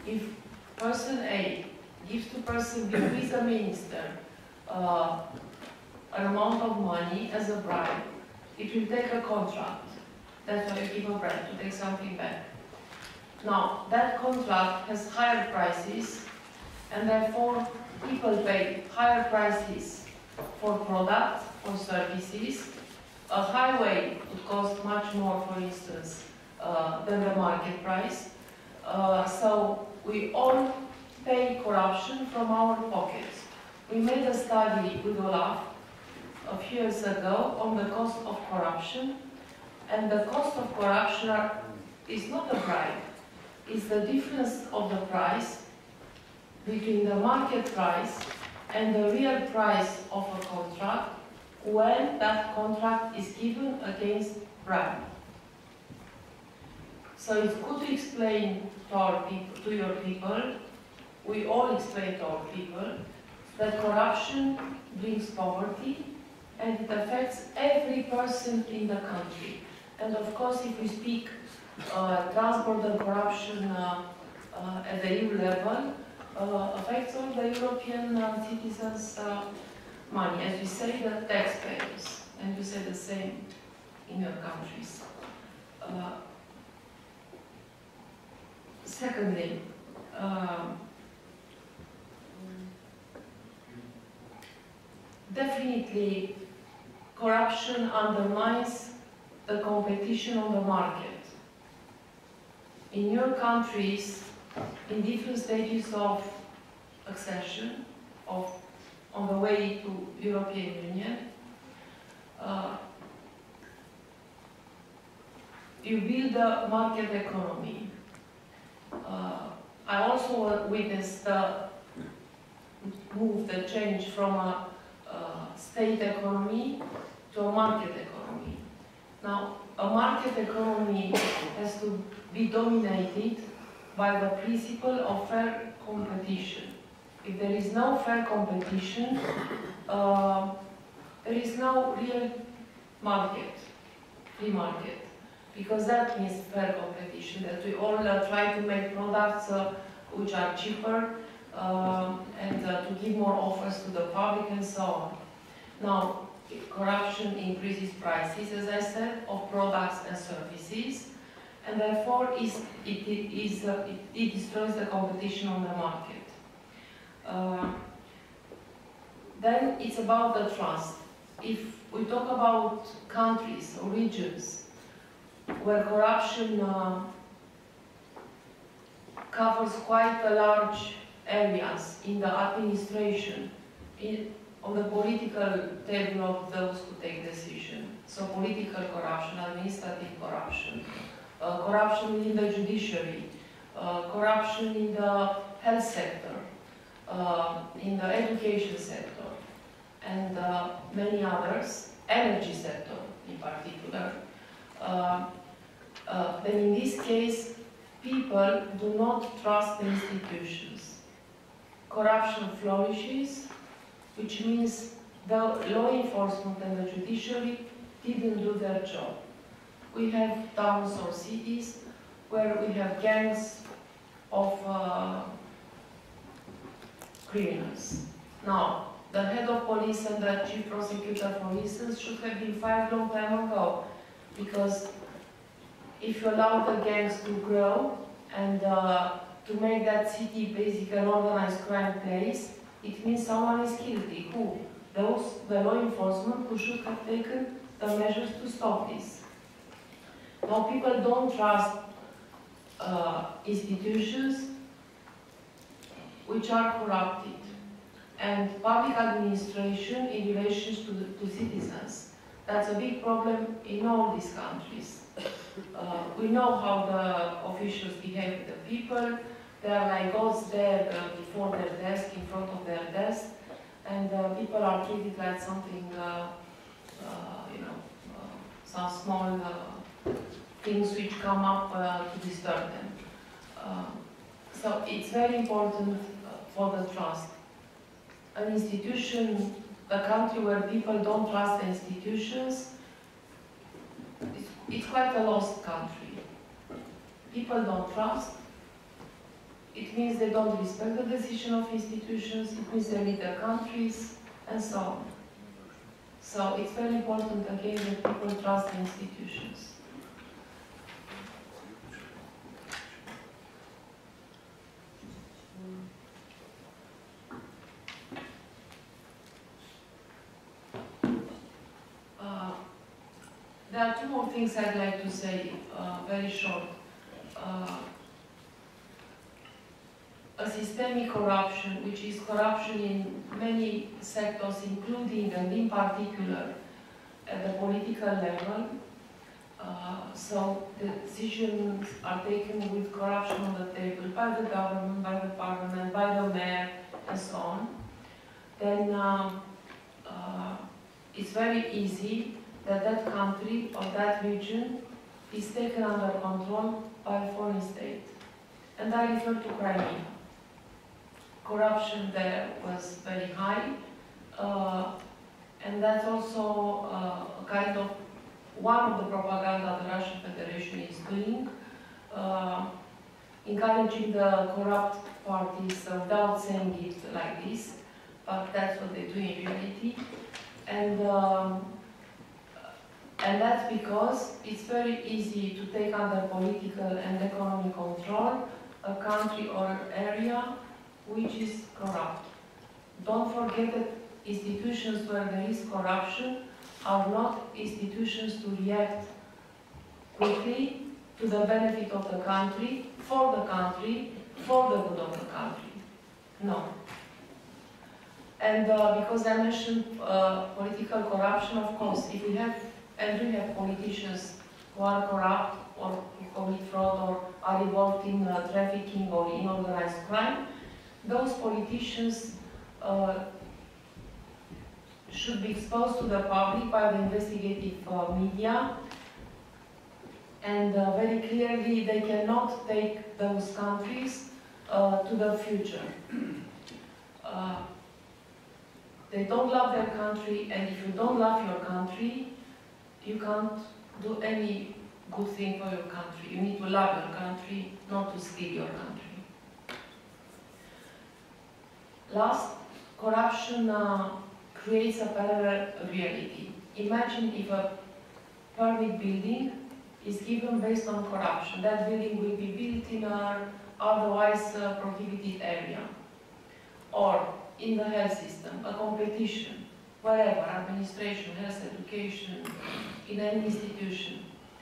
if person A gives to person B, who is a minister, an amount of money as a bribe, it will take a contract. That's why you give a bribe, to take something back. Now, that contract has higher prices, and therefore people pay higher prices for products, for services. A highway would cost much more, for instance, than the market price. So we all pay corruption from our pockets. We made a study with Olaf a few years ago on the cost of corruption, and the cost of corruption is not a bribe. It's the difference of the price between the market price and the real price of a contract when that contract is given against bribe. So it's good to explain to our people, to your people, we all explain to our people, that corruption brings poverty and it affects every person in the country. And of course, if we speak transborder corruption at the EU level, affects all the European citizens' money. As we say, the taxpayers, and you say the same in your countries. Secondly, definitely corruption undermines the competition on the market. In your countries, in different stages of accession, on the way to European Union, you build a market economy. I also witnessed the move, the change from a state economy to a market economy. Now, a market economy has to be dominated by the principle of fair competition. If there is no fair competition, there is no real market, free market. Because that means fair competition, that we all try to make products which are cheaper and to give more offers to the public and so on. Now, corruption increases prices, as I said, of products and services, and therefore it destroys the competition on the market. Then it's about the trust. If we talk about countries or regions where corruption covers quite a large areas in the administration, on the political table of those who take decisions. So political corruption, administrative corruption, corruption in the judiciary, corruption in the health sector, in the education sector, and many others, energy sector in particular. Then in this case, people do not trust the institutions. Corruption flourishes, which means the law enforcement and the judiciary didn't do their job. We have towns or cities where we have gangs of criminals. Now, the head of police and the chief prosecutor, for instance, should have been fired long time ago, because if you allow the gangs to grow and to make that city basically an organized crime place, it means someone is guilty. Who? Those, the law enforcement, who should have taken the measures to stop this. Now people don't trust institutions which are corrupted, and public administration in relation to citizens. That's a big problem in all these countries. We know how the officials behave with the people. They are like gods there before their desk, in front of their desk, and people are treated like something, some small things which come up to disturb them. So it's very important for the trust. An institution, a country where people don't trust the institutions, it's quite a lost country. People don't trust, it means they don't respect the decision of institutions, it means they lead their countries, and so on. So it's very important again that people trust the institutions. There are two more things I'd like to say, very short. A systemic corruption, which is corruption in many sectors, including and in particular at the political level. So the decisions are taken with corruption on the table by the government, by the parliament, by the mayor, and so on. Then it's very easy that that country or that region is taken under control by a foreign state. And I refer to Crimea. Corruption there was very high, and that's also a kind of one of the propaganda the Russian Federation is doing, encouraging the corrupt parties without saying it like this, but that's what they do in reality. And that's because it's very easy to take under political and economic control a country or area which is corrupt. Don't forget that institutions where there is corruption are not institutions to react quickly to the benefit of the country, for the good of the country. No. And because I mentioned political corruption, of course, if we have, and we have politicians who are corrupt or who commit fraud or are involved in trafficking or in organized crime, those politicians should be exposed to the public by the investigative media, and very clearly they cannot take those countries to the future. They don't love their country, and if you don't love your country, you can't do any good thing for your country. You need to love your country, not to steal your country. Last, corruption creates a parallel reality. Imagine if a permit building is given based on corruption. That building will be built in an otherwise prohibited area. Or in the health system, a competition, wherever, administration, health, education, in any institution.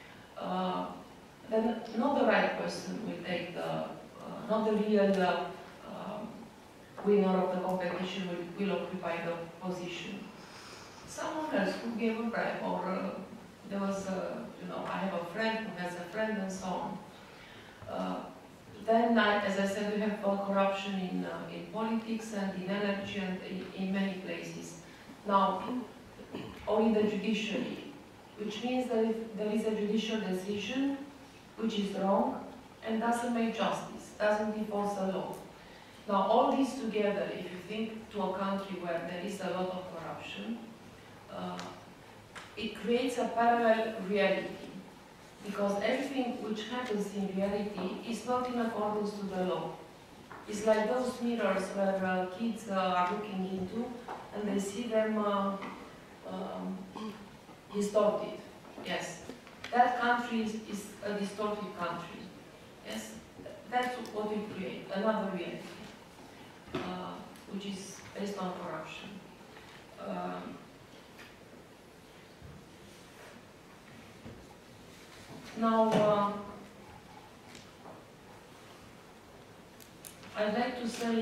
Then not the right person will take the, not the real winner of the competition will occupy the position. Someone else who gave a bribe, or there was a, I have a friend who has a friend, and so on. Then, as I said, we have corruption in politics and in energy and in many places. Now, or in the judiciary, which means that if there is a judicial decision which is wrong and doesn't make justice, doesn't enforce the law. Now, all these together, if you think to a country where there is a lot of corruption, it creates a parallel reality. Because everything which happens in reality is not in accordance to the law. It's like those mirrors where kids are looking into and they see them distorted. Yes. That country is a distorted country. Yes. That's what we create, another reality, which is based on corruption. Now, I'd like to say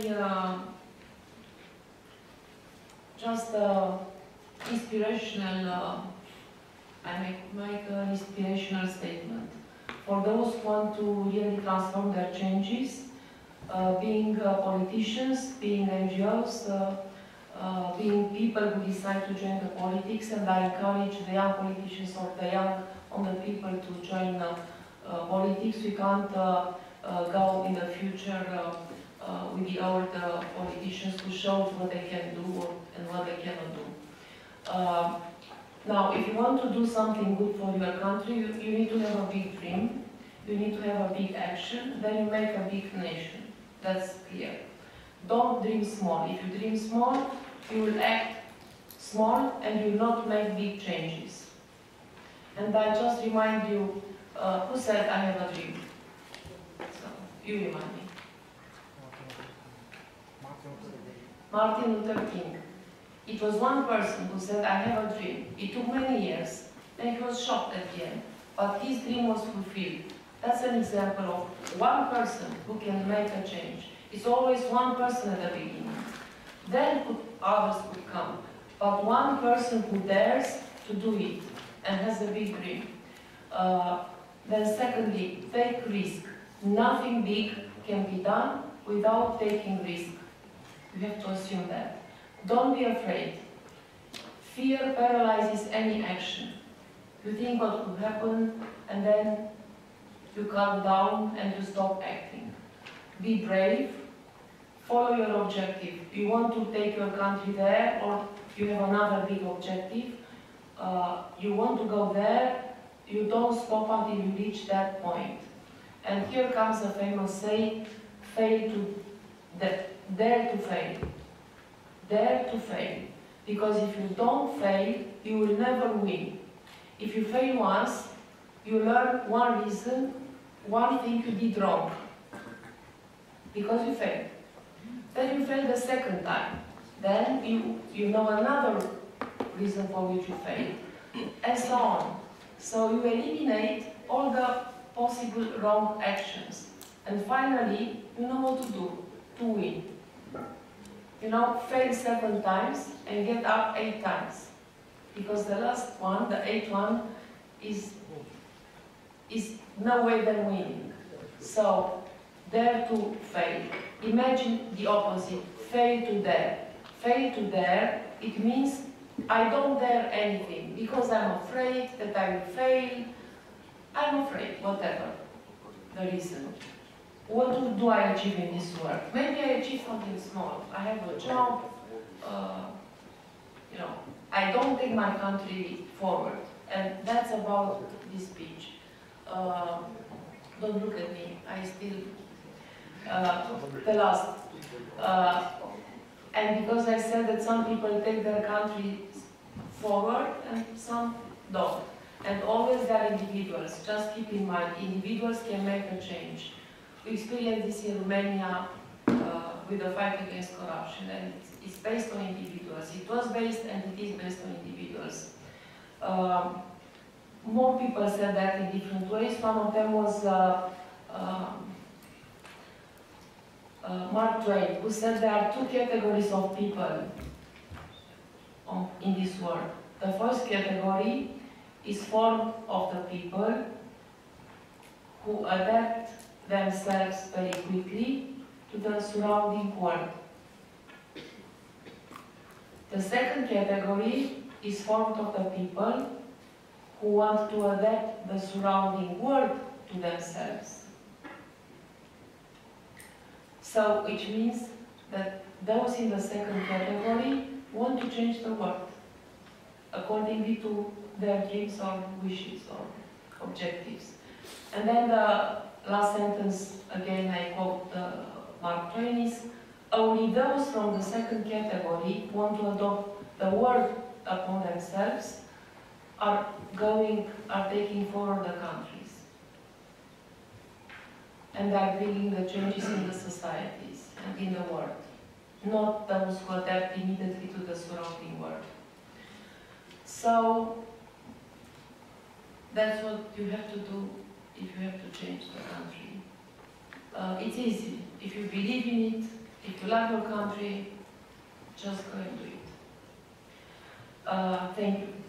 just inspirational, I make an inspirational statement for those who want to really transform their changes, being politicians, being NGOs, being people who decide to join the politics, and I encourage the young politicians or the young on the people to join politics. We can't go in the future with the old politicians who show what they can do and what they cannot do. Now, if you want to do something good for your country, you need to have a big dream, you need to have a big action, then you make a big nation. That's clear. Don't dream small. If you dream small, you will act small and you will not make big changes. And I just remind you, who said I have a dream? So, you remind me. Martin Luther King. It was one person who said, I have a dream. It took many years, and he was shocked at the end. But his dream was fulfilled. That's an example of one person who can make a change. It's always one person at the beginning. Then others could come. But one person who dares to do it and has a big dream. Then secondly, take risk. Nothing big can be done without taking risk. You have to assume that. Don't be afraid. Fear paralyzes any action. You think what will happen, and then you calm down and you stop acting. Be brave. Follow your objective. You want to take your country there, or you have another big objective. You want to go there, you don't stop until you reach that point. And here comes a famous saying, dare to fail. Dare to fail. Because if you don't fail, you will never win. If you fail once, you learn one reason, one thing you did wrong. Because you failed. Then you fail the second time. Then you know another reason for which you failed. And so on. So you eliminate all the possible wrong actions. And finally, you know what to do to win. You know, fail 7 times and get up 8 times. Because the last one, the 8th one, is no way than winning. So, dare to fail. Imagine the opposite, fail to dare. Fail to dare, it means I don't dare anything because I'm afraid that I will fail. I'm afraid, whatever the reason. What do I achieve in this work? Maybe I achieve something small. I have a job, you know, I don't take my country forward. And that's about this speech. Don't look at me, I still, the last. And because I said that some people take their country forward and some don't. And always they are individuals. Just keep in mind, individuals can make a change. We experienced this in Romania with the fight against corruption, and it's based on individuals. It was based and it is based on individuals. More people said that in different ways. One of them was Mark Twain, who said there are 2 categories of people in this world. The first category is formed of the people who adapt themselves very quickly to the surrounding world. The second category is formed of the people who want to adapt the surrounding world to themselves. So, which means that those in the second category want to change the world accordingly to their dreams or wishes or objectives. And then the last sentence, again I quote Mark Twain, is only those from the second category want to adopt the world upon themselves are taking forward the countries. And are bringing the changes in the societies and in the world. Not those who adapt immediately to the surrounding world. So, that's what you have to do if you have to change the country. It's easy. If you believe in it, if you love your country, just go and do it. Thank you.